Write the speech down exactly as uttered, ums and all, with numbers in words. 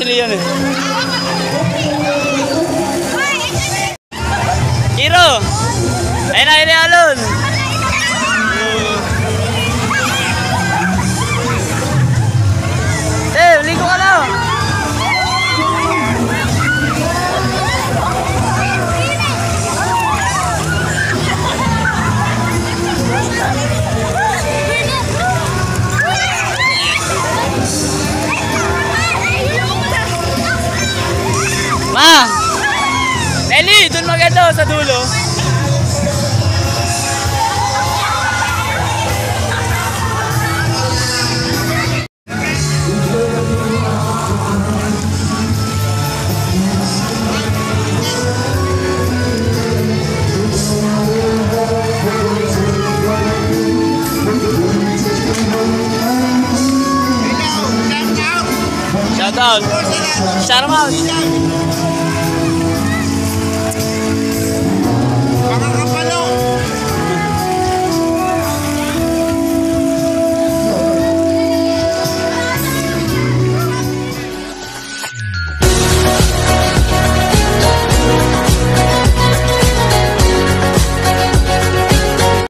Leon eh. Kiro! Ayun na, ayun na, Alon! Eh, ligo ka na! Ma! Nelly, dun maganda sa dulo. Shout out. Shout out.